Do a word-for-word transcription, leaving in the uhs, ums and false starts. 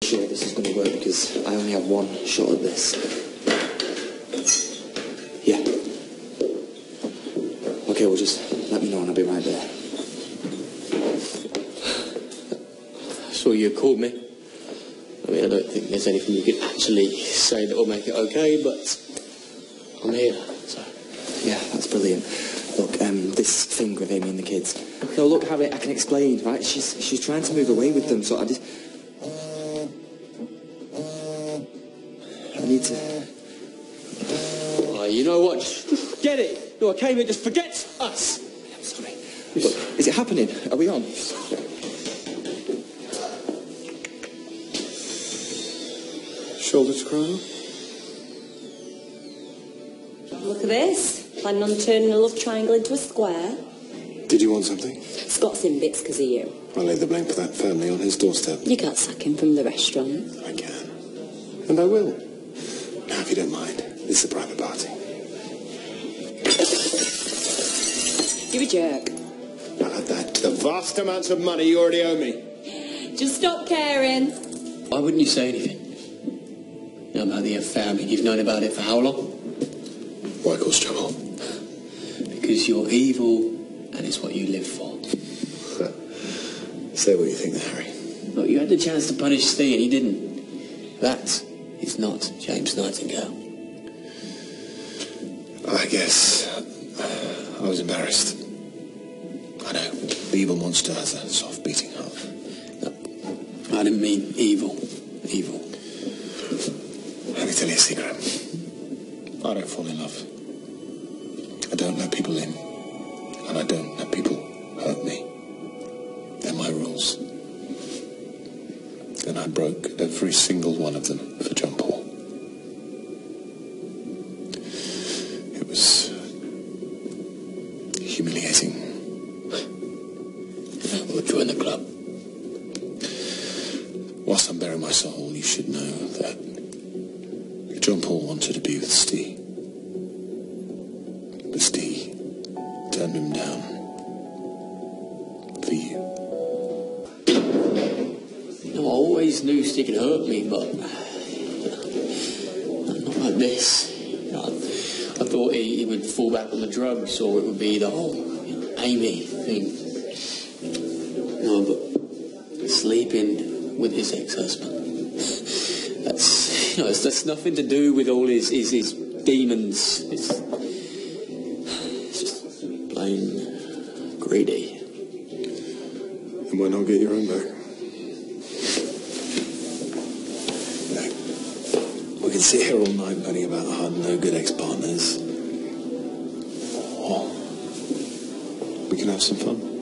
sure this is going to work because I only have one shot at this. Yeah. Okay, well, just let me know and I'll be right there. So you called me. I mean, I don't think there's anything you could actually say that will make it okay, but I'm here, so... Yeah, that's brilliant. Look, um, this thing with Amy and the kids. No, look, Harry, I can explain, right? She's she's trying to move away with them, so I just... I need to... Oh, you know what? Just get it. No, I came here, just forget us. I'm sorry. Look, is it happening? Are we on? Shoulder to cry on? Look at this. Planning on turning a love triangle into a square. Did you want something? Scott's in bits because of you. I lay the blame for that firmly on his doorstep. You can't sack him from the restaurant. I can. And I will. Now, if you don't mind, this is a private party. You're a jerk. I'll add that to the vast amounts of money you already owe me. Just stop caring. Why wouldn't you say anything? You know about the affair. I mean, you've known about it for how long? Why cause trouble? Because you're evil and it's what you live for. Say what you think there, Harry. Look, you had the chance to punish Steve and you didn't. That is not James Nightingale. I guess uh, I was embarrassed. I know, the evil monster has a soft beating heart. No, I didn't mean evil. Evil. Let me tell you a secret. I don't fall in love. I don't let people in. And I don't let people hurt me. They're my rules. And I broke every single one of them for John Paul. It was humiliating. We'll join the club. Whilst I'm bearing my soul, you should know that John Paul wanted to be with Steve. But Steve turned him down for you. You know, I always knew Steve could hurt me, but not like this. You know, I, I thought he, he would fall back on the drugs, or it would be the whole you know, Amy thing. No, but sleeping with his ex-husband. That's, you know, that's nothing to do with all his, his, his demons. It's, it's just plain greedy. And why not get your own back? No. We can sit here all night moaning about our no-good ex-partners. Or we can have some fun.